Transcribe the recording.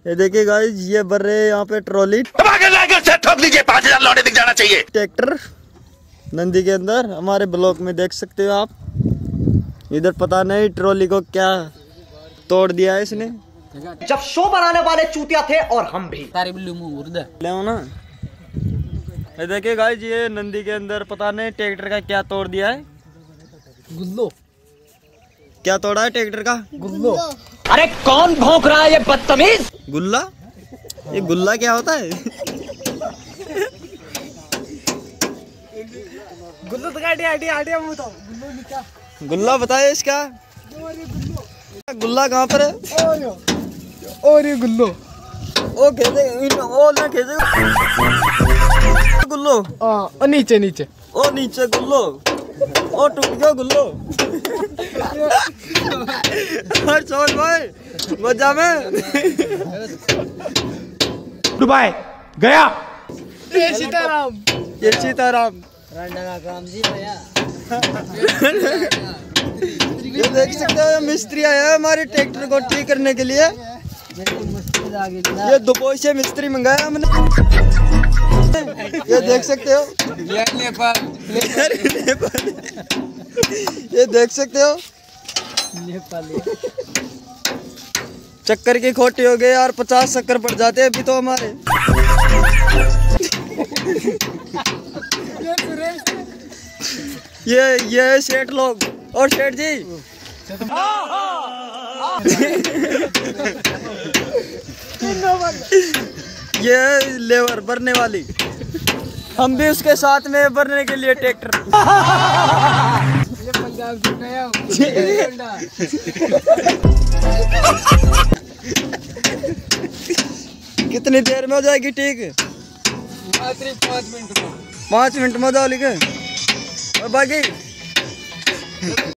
ये देखिए गाइस, ये भर रहे हैं यहाँ पे ट्रॉली। ठोक दीजिए, 5000 लौटे दिख जाना चाहिए। ट्रैक्टर नंदी के अंदर हमारे ब्लॉक में देख सकते हो आप। इधर पता नहीं ट्रॉली को क्या तोड़ दिया है इसने। जब शो बनाने वाले चूतिया थे और हम भी। ले ना, ये देखिए गाइस, ये नंदी के अंदर पता नहीं ट्रैक्टर का क्या तोड़ दिया है। गुल्लो। क्या तोड़ा है ट्रैक्टर का? गुल्लो। अरे कौन भौंक रहा है ये बदतमीज? गुल्ला? ये गुल्ला क्या होता है? गुल्लो तो आइडिया बताओ। गुल्लो क्या? गुल्ला बताए इसका। गुल्ला कहाँ पर है? और ये गुल्लो। ओ खेले, ओ ना खेले गुल्लो। ओ नीचे। ओ नीचे गुल्लो। ओ टूट गया गुल्लो। छोड़ भाई, मजा में। दुबई गया। ये सीताराम। ये देख सकते हो, मिस्त्री आया है हमारे ट्रैक्टर को ठीक करने के लिए। ये दुबई से मिस्त्री मंगाया हमने। ये देख सकते हो, ये देख सकते हो, चक्कर की खोटी हो गई यार। 50 चक्कर पड़ जाते अभी तो हमारे। ये सेठ लोग और सेठ जी। ये लेबर भरने वाली, हम भी उसके साथ में भरने के लिए ट्रैक्टर। कितनी देर में हो जाएगी ठीक? 5 मिनट में हो जाएगी। और बाकी